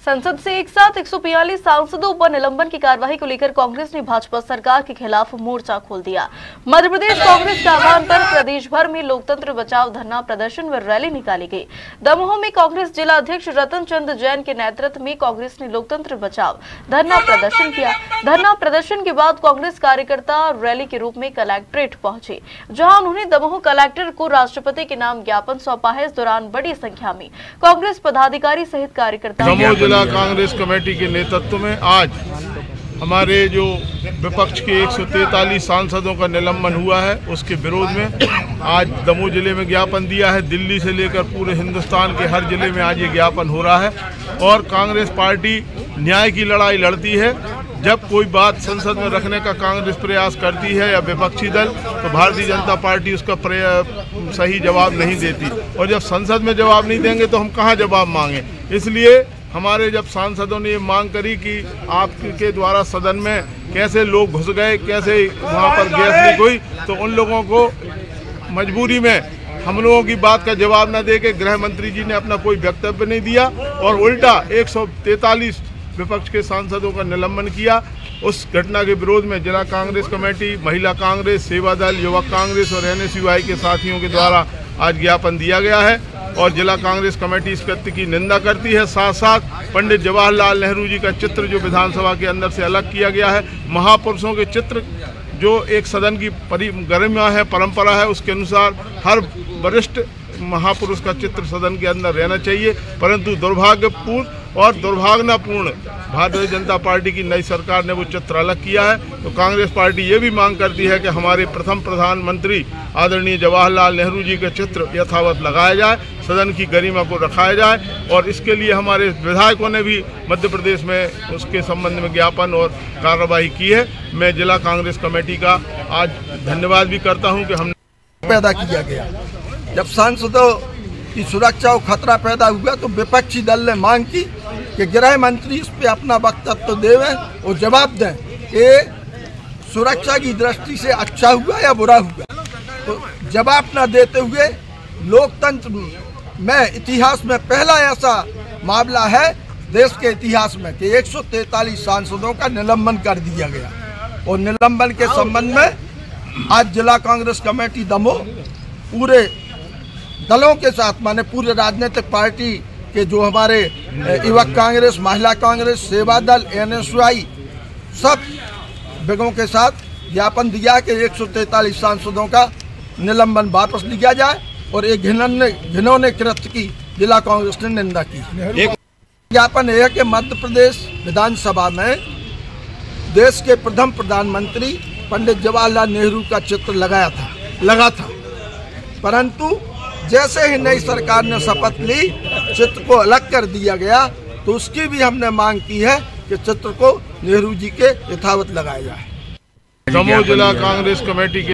संसद से एक साथ 142 सांसदों पर निलंबन की कार्रवाई को लेकर कांग्रेस ने भाजपा सरकार के खिलाफ मोर्चा खोल दिया। मध्य प्रदेश कांग्रेस के आह्वान पर प्रदेश भर में लोकतंत्र बचाओ धरना प्रदर्शन व रैली निकाली गई। दमोह में कांग्रेस जिला अध्यक्ष रतन चंद जैन के नेतृत्व में कांग्रेस ने लोकतंत्र बचाओ धरना प्रदर्शन किया। धरना प्रदर्शन के बाद कांग्रेस कार्यकर्ता रैली के रूप में कलेक्ट्रेट पहुंचे, जहां उन्होंने दमोह कलेक्टर को राष्ट्रपति के नाम ज्ञापन सौंपा है। इस दौरान बड़ी संख्या में कांग्रेस पदाधिकारी सहित कार्यकर्ता जिला कांग्रेस कमेटी के नेतृत्व में आज हमारे जो विपक्ष के 143 सांसदों का निलंबन हुआ है, उसके विरोध में आज दमोह जिले में ज्ञापन दिया है। दिल्ली से लेकर पूरे हिंदुस्तान के हर जिले में आज ये ज्ञापन हो रहा है और कांग्रेस पार्टी न्याय की लड़ाई लड़ती है। जब कोई बात संसद में रखने का कांग्रेस प्रयास करती है या विपक्षी दल, तो भारतीय जनता पार्टी उसका सही जवाब नहीं देती, और जब संसद में जवाब नहीं देंगे तो हम कहाँ जवाब मांगे। इसलिए हमारे जब सांसदों ने ये मांग करी कि आपके द्वारा सदन में कैसे लोग घुस गए, कैसे वहाँ पर गैस लीक हुई, तो उन लोगों को मजबूरी में हम लोगों की बात का जवाब न देके गृह मंत्री जी ने अपना कोई वक्तव्य नहीं दिया और उल्टा 143 विपक्ष के सांसदों का निलंबन किया। उस घटना के विरोध में जिला कांग्रेस कमेटी, महिला कांग्रेस, सेवा दल, युवक कांग्रेस और NSUI के साथियों के द्वारा आज ज्ञापन दिया गया है और जिला कांग्रेस कमेटी इस कृत्य की निंदा करती है। साथ साथ पंडित जवाहरलाल नेहरू जी का चित्र जो विधानसभा के अंदर से अलग किया गया है, महापुरुषों के चित्र जो एक सदन की गरिमा है, परंपरा है, उसके अनुसार हर वरिष्ठ महापुरुष का चित्र सदन के अंदर रहना चाहिए, परंतु दुर्भाग्यपूर्ण और दुर्भावनापूर्ण भारतीय जनता पार्टी की नई सरकार ने वो चित्र अलग किया है। तो कांग्रेस पार्टी ये भी मांग करती है कि हमारे प्रथम प्रधानमंत्री आदरणीय जवाहरलाल नेहरू जी का चित्र यथावत लगाया जाए, सदन की गरिमा को रखाया जाए, और इसके लिए हमारे विधायकों ने भी मध्य प्रदेश में उसके संबंध में ज्ञापन और कार्रवाई की है। मैं जिला कांग्रेस कमेटी का आज धन्यवाद भी करता हूँ कि हमने पैदा किया गया। जब सांसदों की सुरक्षा को खतरा पैदा हुआ तो विपक्षी दल ने मांग की कि गृह मंत्री इस पे अपना वक्तव्य देवें और जवाब दें कि सुरक्षा की दृष्टि से अच्छा हुआ या बुरा हुआ। तो जवाब न देते हुए लोकतंत्र में इतिहास में पहला ऐसा मामला है देश के इतिहास में कि 143 सांसदों का निलंबन कर दिया गया। और निलंबन के संबंध में आज जिला कांग्रेस कमेटी दमोह पूरे दलों के साथ, माने पूरे राजनीतिक पार्टी के जो हमारे युवक कांग्रेस, महिला कांग्रेस, सेवा दल, NSUI सब विगों के साथ ज्ञापन दिया कि 143 सांसदों का निलंबन वापस लिया जाए और एक घिनौने कृत्य की जिला कांग्रेस ने निंदा की। एक ज्ञापन है कि मध्य प्रदेश विधानसभा में देश के प्रथम प्रधानमंत्री पंडित जवाहरलाल नेहरू का चित्र लगा था, परंतु जैसे ही नई सरकार ने शपथ ली चित्र को अलग कर दिया गया, तो उसकी भी हमने मांग की है कि चित्र को नेहरू जी के यथावत लगाया जाए। दमोह जिला कांग्रेस कमेटी के